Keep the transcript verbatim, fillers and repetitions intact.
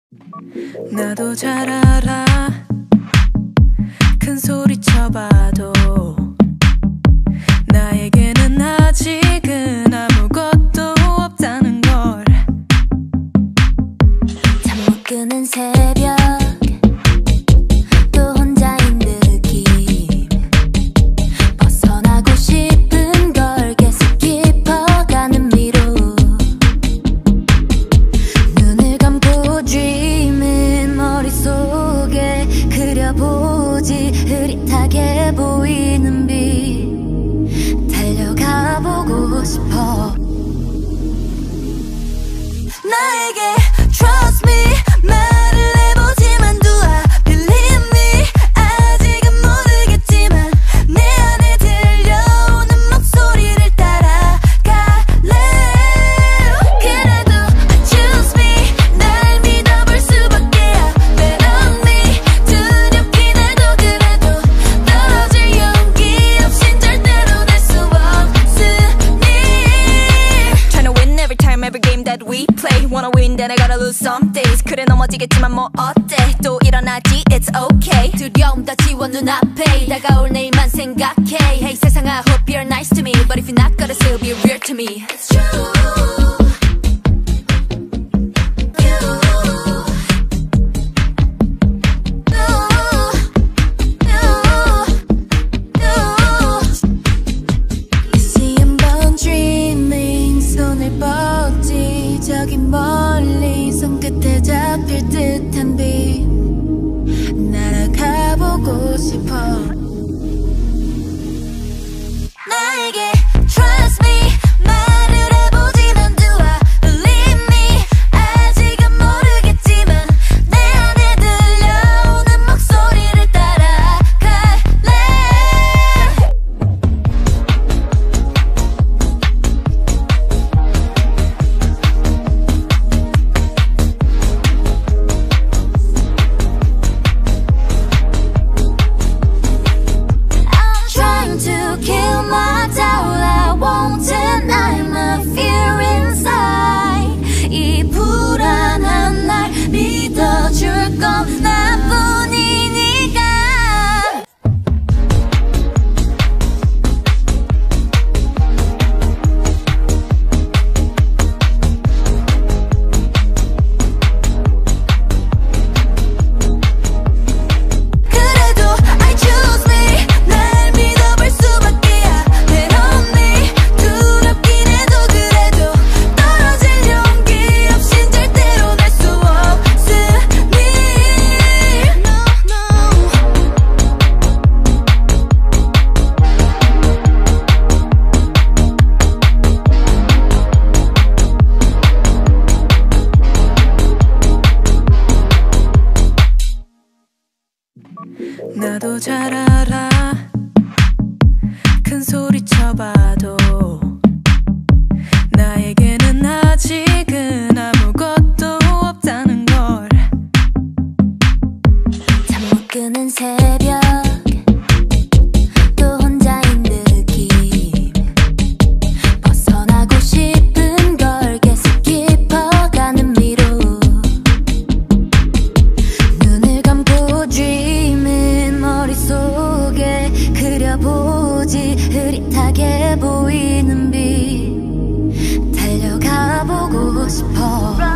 나도 잘 알아. 큰 소리 쳐봐도 나에게는 아직은 아무것도 없다는 걸. 잠 못 드는 새벽 또 혼자인 느낌. 벗어나고 싶은 걸 계속 깊어가는 미로. 눈을 감고 dreaming 머릿속에 그려보지. 흐릿하게 보이는 빛 달려가 보고 싶어. 나에게 trust me 말을 해보지만 do I believe me. 아직은 모르겠지만 내 안에 들려오는 목소리를 따라갈래. 그래도 I choose me 날 믿어볼 수밖에야. Bet on me 두렵긴 해도 그래도 떨어질 용기 없인 절대로 될 수 없으니. Tryna win every time every game that we play. Wanna win then I gotta lose some days. 그래 넘어지겠지만 뭐 어때 또 일어나지 it's okay. 두려움 다 지워 눈앞에 다가올 내일만 생각해. Hey 세상 I hope you're nice to me. But if you're not gonna still be real to me. It's true. 저기 멀리 손끝에 잡힐 듯한 빛 날아가보고 싶어. 나에게 trust me 말을 해보지만 do I believe me. 아직은 모르겠지만 내 안에 들려오는 목소리를 따라갈래. To kill my doubt I won't deny my fear inside. 이 불안한 날 믿어줄 건 나뿐이니까. 그래도 I choose me 날 믿어볼 수밖에야. Bet on me 두렵긴 해도 그래도 떨어질 용기 없인 절대로 날 수 없으니. No, no. 나도 잘 알아. 큰 소리 쳐봐도 나에게는 아직은 아무것도 없다는 걸. 잠 못 드는 새벽 또 혼자인 느낌. 벗어나고 싶은 걸 계속 깊어가는 미로. 눈을 감고 dreaming 머릿속에 그려보지. 흐릿하게 보이는 빛 달려가 보고 싶어.